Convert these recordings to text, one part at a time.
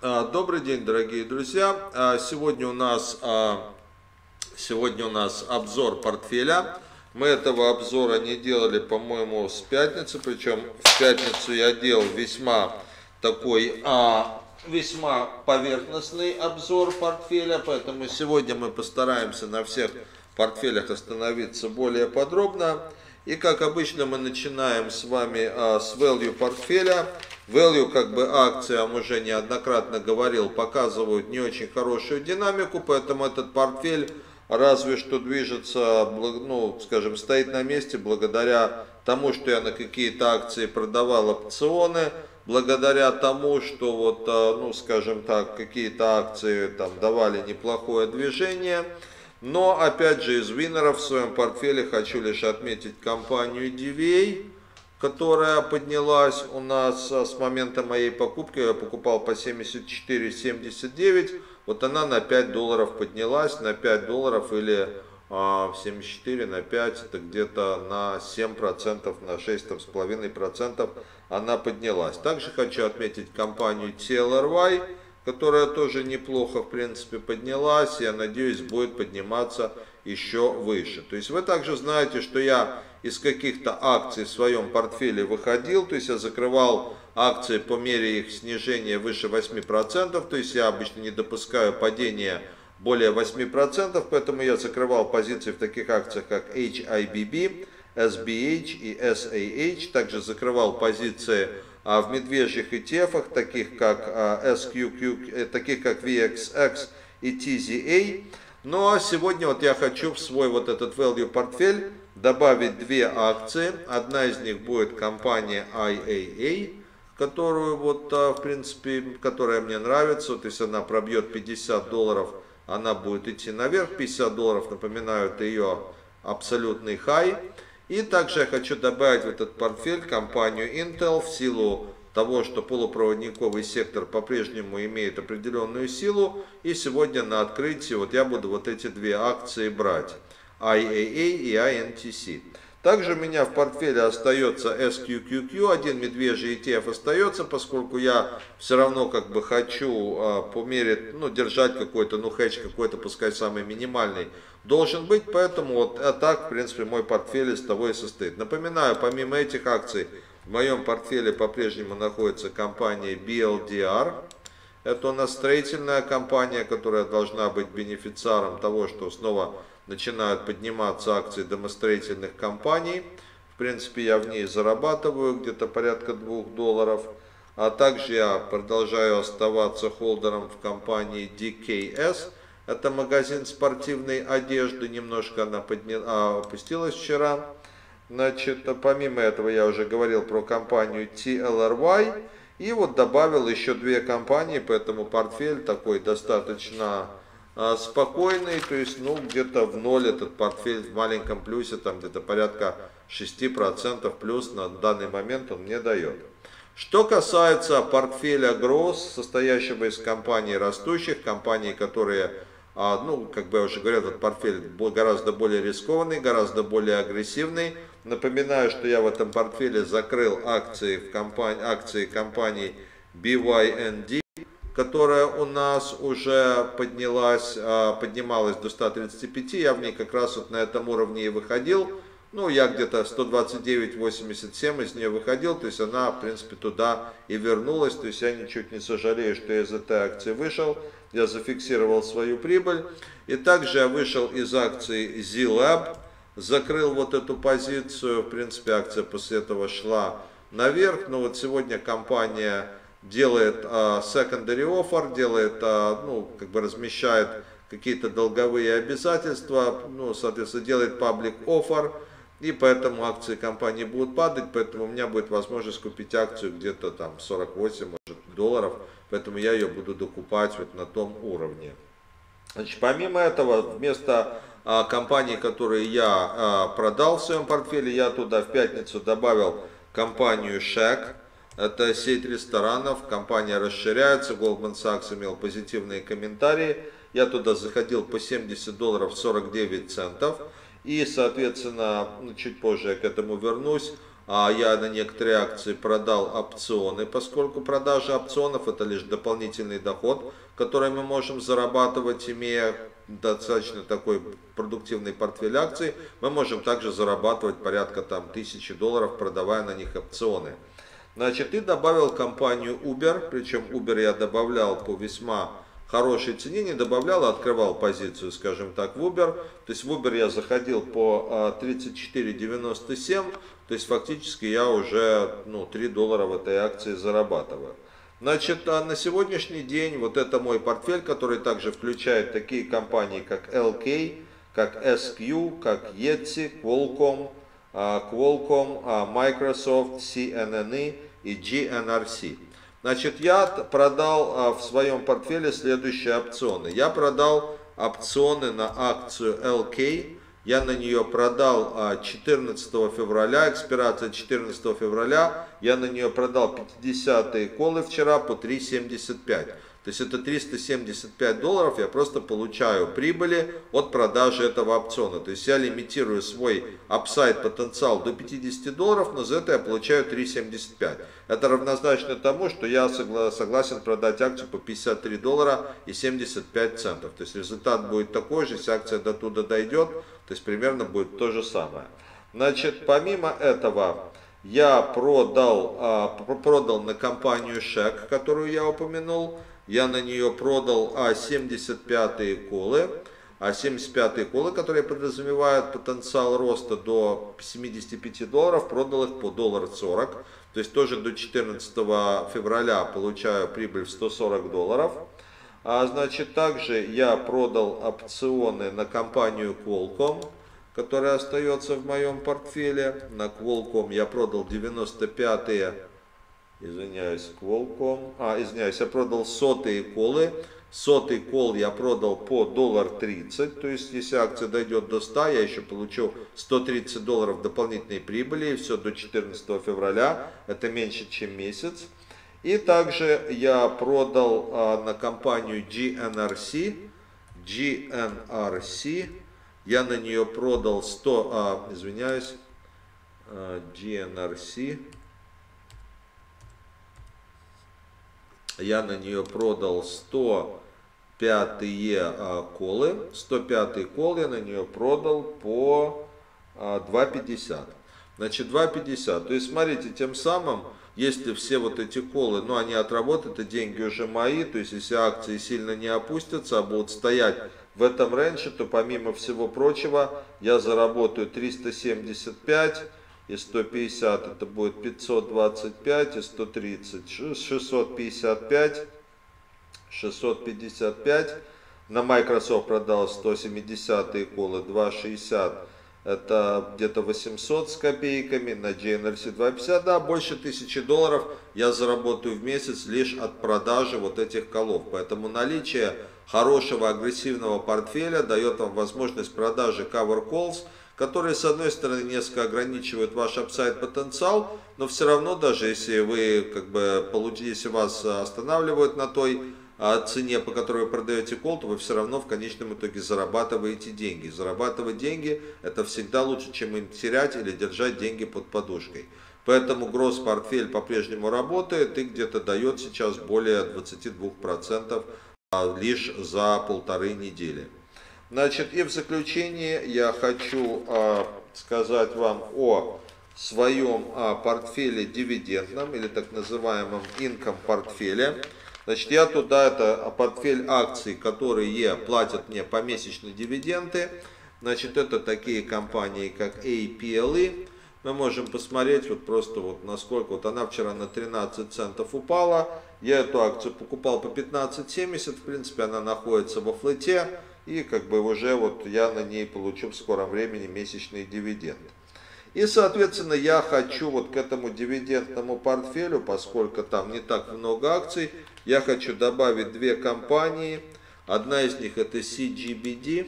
Добрый день, дорогие друзья. Сегодня у нас обзор портфеля. Мы этого обзора не делали, по-моему, с пятницы. Причем в пятницу я делал весьма поверхностный обзор портфеля. Поэтому сегодня мы постараемся на всех портфелях остановиться более подробно. И как обычно мы начинаем с вами с value портфеля. Value, как бы акции, я уже неоднократно говорил, показывают не очень хорошую динамику, поэтому этот портфель разве что движется, ну, скажем, стоит на месте благодаря тому, что я на какие-то акции продавал опционы, благодаря тому, что вот, ну, скажем так, какие-то акции там давали неплохое движение. Но, опять же, из виннеров в своем портфеле хочу лишь отметить компанию DVA, которая поднялась у нас с момента моей покупки. Я покупал по 74,79. Вот она на $5 поднялась, на $5 или 74 на 5, это где-то на 7%, на 6,5% она поднялась. Также хочу отметить компанию TLRY, которая тоже неплохо, в принципе, поднялась. Я надеюсь, будет подниматься еще выше. То есть вы также знаете, что я из каких-то акций в своем портфеле выходил. То есть я закрывал акции по мере их снижения выше 8%. То есть я обычно не допускаю падения более 8%. Поэтому я закрывал позиции в таких акциях, как HIBB, SBH и SAH. Также закрывал позиции в медвежьих ETF, таких как SQQ, таких как VXX и TZA. Ну а сегодня вот я хочу в свой вот этот value портфель добавить две акции. Одна из них будет компания IAA, которую вот, в принципе, которая мне нравится. Вот если она пробьет $50, она будет идти наверх. $50, напоминаю, это ее абсолютный хай. И также я хочу добавить в этот портфель компанию Intel в силу того, что полупроводниковый сектор по-прежнему имеет определенную силу. И сегодня на открытии вот я буду вот эти две акции брать. IAA и INTC. Также у меня в портфеле остается SQQQ, один медвежий ETF остается, поскольку я все равно как бы хочу по мере, ну, держать какой-то, ну, хедж какой-то, пускай самый минимальный, должен быть, поэтому вот так, в принципе, мой портфель из того и состоит. Напоминаю, помимо этих акций, в моем портфеле по-прежнему находится компания BLDR. Это у нас строительная компания, которая должна быть бенефициаром того, что снова начинают подниматься акции домостроительных компаний. В принципе, я в ней зарабатываю где-то порядка $2. А также я продолжаю оставаться холдером в компании DKS. Это магазин спортивной одежды. Немножко она опустилась вчера. Значит, помимо этого я уже говорил про компанию TLRY. И вот добавил еще две компании, поэтому портфель такой достаточно спокойный, то есть, ну, где-то в ноль этот портфель в маленьком плюсе, там где-то порядка 6% плюс на данный момент он мне дает. Что касается портфеля Growth, состоящего из компаний растущих, компаний, которые, ну, как бы я уже говорил, этот портфель гораздо более рискованный, гораздо более агрессивный. Напоминаю, что я в этом портфеле закрыл акции компании BYND, которая у нас уже поднималась до 135, я в ней как раз вот на этом уровне и выходил. Ну, я где-то 129,87 из нее выходил, то есть она, в принципе, туда и вернулась. То есть я ничуть не сожалею, что я из этой акции вышел, я зафиксировал свою прибыль. И также я вышел из акции Z-Lab, закрыл вот эту позицию, в принципе, акция после этого шла наверх, но вот сегодня компания делает secondary offer, делает, ну, как бы размещает какие-то долговые обязательства, ну, соответственно, делает public offer, и поэтому акции компании будут падать, поэтому у меня будет возможность купить акцию где-то там 48, может, $, поэтому я ее буду докупать вот на том уровне. Значит, помимо этого, вместо компаний, которые я продал в своем портфеле, я туда в пятницу добавил компанию Shack. Это сеть ресторанов, компания расширяется, Goldman Sachs имел позитивные комментарии. Я туда заходил по $70,49. И, соответственно, чуть позже я к этому вернусь. я на некоторые акции продал опционы, поскольку продажа опционов это лишь дополнительный доход, который мы можем зарабатывать, имея достаточно такой продуктивный портфель акций. Мы можем также зарабатывать порядка там $1000, продавая на них опционы. Значит, и добавил компанию Uber, причем Uber я добавлял по весьма хорошей цене, не добавлял, а открывал позицию, скажем так, в Uber. То есть в Uber я заходил по 34,97, то есть фактически я уже $3 в этой акции зарабатываю. Значит, на сегодняшний день вот это мой портфель, который также включает такие компании, как LK, как SQ, как Etsy, Qualcomm, Microsoft, CNNE и GNRC. Значит, я продал в своем портфеле следующие опционы. Я продал опционы на акцию LK. Я на нее продал 14 февраля, экспирация 14 февраля. Я на нее продал 50-е колы вчера по 3,75. То есть это $375 я просто получаю прибыли от продажи этого опциона. То есть я лимитирую свой апсайд потенциал до $50, но за это я получаю 3,75. Это равнозначно тому, что я согласен продать акцию по $53.75. То есть результат будет такой же, если акция до туда дойдет, то есть примерно будет то же самое. Значит, помимо этого я продал на компанию Shaq, которую я упомянул. Я на нее продал 75-е колы. 75-е колы, которые подразумевают потенциал роста до $75, продал их по $1.40. То есть тоже до 14 февраля получаю прибыль в $140. Значит, также я продал опционы на компанию Qualcomm, которая остается в моем портфеле. На Qualcomm я продал 95-е. Qualcomm. Я продал 100-е колы. 100-й кол я продал по $1.30. То есть, если акция дойдет до 100, я еще получу $130 дополнительной прибыли. И все до 14 февраля. Это меньше, чем месяц. И также я продал на компанию GNRC. Я на нее продал GNRC. Я на нее продал 105-е колы. 105-й кол я на нее продал по 2,50. Значит, 2,50. То есть, смотрите, тем самым, если все вот эти колы, они отработают, это деньги уже мои. То есть, если акции сильно не опустятся, а будут стоять в этом рейнже, то помимо всего прочего, я заработаю 375. И 150 это будет 525, и 130 655. На Microsoft продал 170 колы 2,60, это где-то 800 с копейками. На GNRC 2,50, да, больше $1000 я заработаю в месяц лишь от продажи вот этих колов. Поэтому наличие хорошего агрессивного портфеля дает вам возможность продажи cover calls, которые, с одной стороны, несколько ограничивают ваш апсайд потенциал, но все равно, даже если вы если вас останавливают на той цене, по которой вы продаете кол, то вы все равно в конечном итоге зарабатываете деньги. Зарабатывать деньги это всегда лучше, чем им терять или держать деньги под подушкой. Поэтому гросс-портфель по-прежнему работает и где-то дает сейчас более 22% лишь за 1,5 недели. Значит, и в заключение я хочу сказать вам о своем портфеле дивидендном, или так называемом income портфеле. Значит, я туда, это портфель акций, которые платят мне помесячные дивиденды. Значит, это такие компании, как APLE. Мы можем посмотреть насколько она вчера на 13 центов упала. Я эту акцию покупал по 15.70, в принципе она находится во флете. И уже я на ней получу в скором времени месячный дивиденд. И, соответственно, я хочу к этому дивидендному портфелю, поскольку там не так много акций, я хочу добавить две компании. Одна из них это CGBD.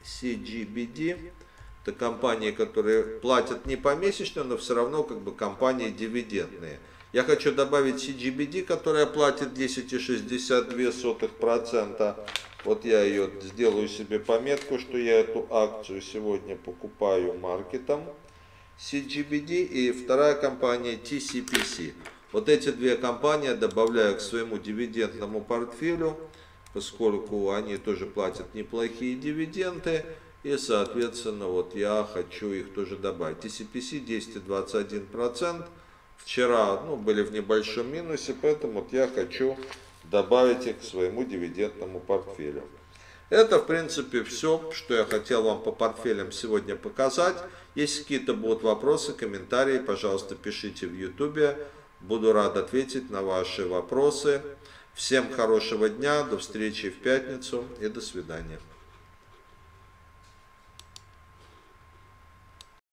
Это компании, которые платят не помесячно, но все равно компании дивидендные. Я хочу добавить CGBD, которая платит 10,62%. Вот я ее сделаю себе пометку, что я эту акцию сегодня покупаю маркетом. CGBD и вторая компания TCPC. Вот эти две компании добавляю к своему дивидендному портфелю, поскольку они тоже платят неплохие дивиденды. И, соответственно, вот я хочу их тоже добавить. TCPC 10,21%. Вчера были в небольшом минусе, поэтому вот я хочу добавить их к своему дивидендному портфелю. Это, в принципе, все, что я хотел вам по портфелям сегодня показать. Если какие-то будут вопросы, комментарии, пожалуйста, пишите в YouTube. Буду рад ответить на ваши вопросы. Всем хорошего дня, до встречи в пятницу и до свидания.